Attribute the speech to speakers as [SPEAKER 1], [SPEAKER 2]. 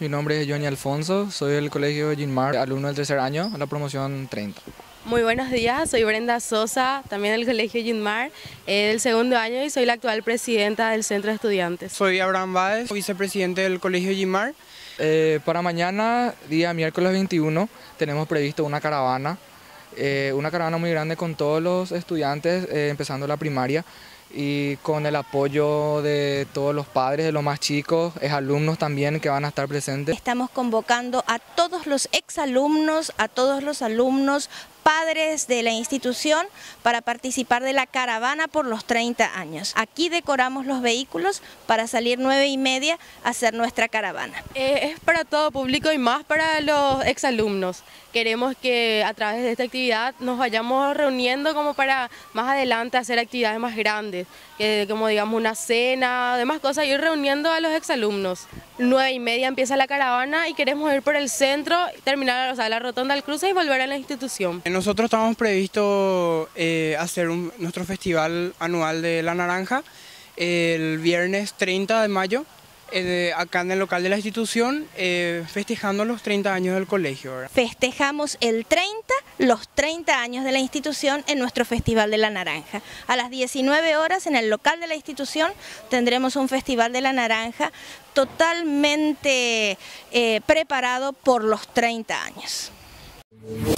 [SPEAKER 1] mi nombre es Johnny Alfonso, soy del Colegio Ginmar, alumno del tercer año, la promoción 30.
[SPEAKER 2] Muy buenos días, soy Brenda Sosa, también del Colegio Ginmar, del segundo año y soy la actual presidenta del Centro de Estudiantes.
[SPEAKER 3] Soy Abraham Báez, vicepresidente del Colegio Ginmar.
[SPEAKER 1] Para mañana, día miércoles 21, tenemos previsto una caravana muy grande con todos los estudiantes, empezando la primaria, y con el apoyo de todos los padres de los más chicos, alumnos también que van a estar presentes.
[SPEAKER 4] Estamos convocando a todos los exalumnos, a todos los alumnos, padres de la institución para participar de la caravana por los 30 años. Aquí decoramos los vehículos para salir 9:30 a hacer nuestra caravana.
[SPEAKER 2] Es para todo público y más para los exalumnos. Queremos que a través de esta actividad nos vayamos reuniendo como para más adelante hacer actividades más grandes, como digamos una cena, demás cosas, ir reuniendo a los exalumnos. 9:30 empieza la caravana y queremos ir por el centro, terminar la Rotonda del Cruce y volver a la institución.
[SPEAKER 3] Nosotros estamos previsto hacer nuestro festival anual de la naranja el viernes 30 de mayo, acá en el local de la institución, festejando los 30 años del colegio, ¿verdad?
[SPEAKER 4] Festejamos los 30 años de la institución en nuestro Festival de la Naranja. A las 19 horas en el local de la institución tendremos un Festival de la Naranja totalmente preparado por los 30 años.